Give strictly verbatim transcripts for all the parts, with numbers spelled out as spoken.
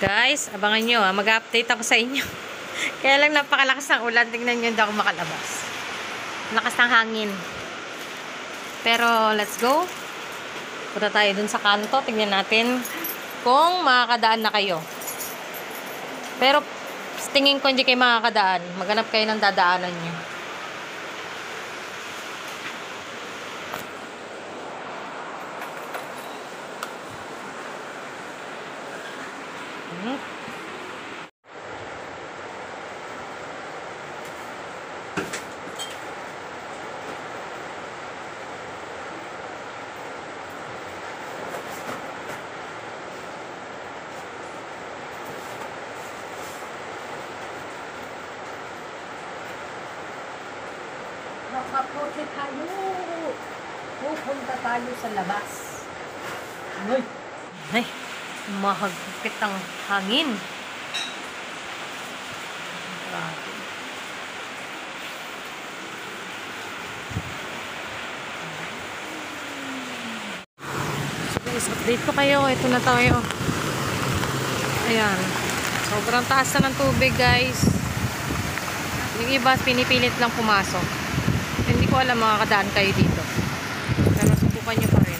Guys, abangan nyo ha. Mag-update ako sa inyo. Kaya lang napakalakas ng ulan. Tingnan nyo, hindi ako makalabas. Lakas ng hangin. Pero, let's go. Punta tayo dun sa kanto. Tingnan natin kung makakadaan na kayo. Pero, tingin ko hindi kayo makakadaan. Maghanap kayo ng dadaanan nyo. Hmm. Nakapote tayo. Pupunta tayo sa labas. Ay, ay, mahagpit ang hangin. Grabe. So guys, update ko kayo. Ito na tayo. Ayan. Sobrang taas na ng tubig, guys. Yung iba, pinipilit lang pumasok. Hindi ko alam makakadaan kayo dito. Pero subukan nyo pa rin.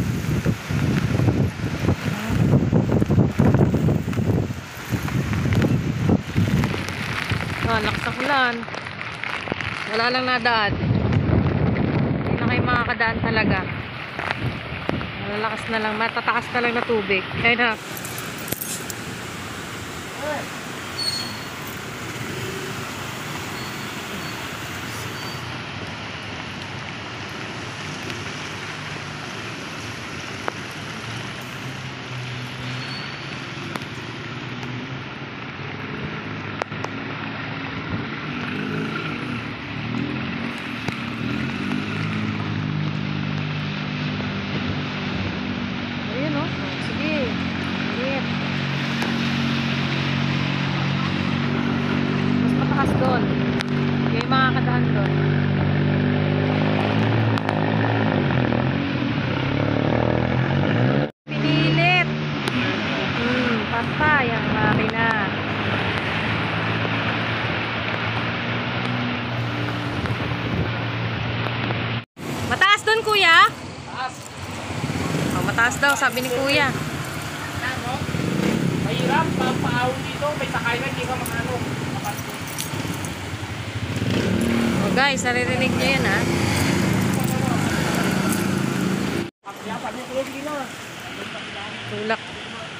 Ah, lakas ng ulan. Wala lang nadaan. Hindi na kayo makakadaan talaga. Malalakas na lang. Matataas na lang na tubig. Kaya na. Doon. Yung makakadaan doon. Pinilit. Hmm, patay ang makina. Mataas doon, kuya? Mataas. Oh, mataas daw, sabi ni kuya. Ano? Mahirap, papaahon dito. May sakay na, hindi ka makano. Oh guys, naririnig nyo yan ha. Tulak.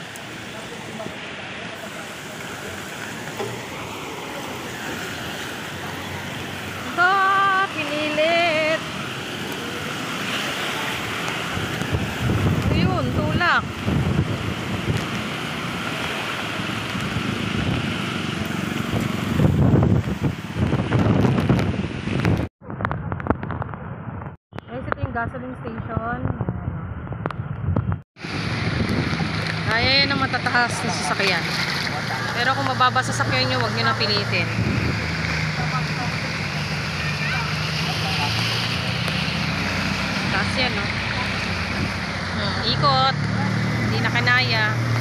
Ah, pinilit. Ayun, tulak. Gasoline station. Kaya yan ang matataas na sasakyan. Pero kung mababa sasakyan nyo, huwag nyo na pilitin. Taas yan, no? Hmm, ikot. Hindi na kinaya.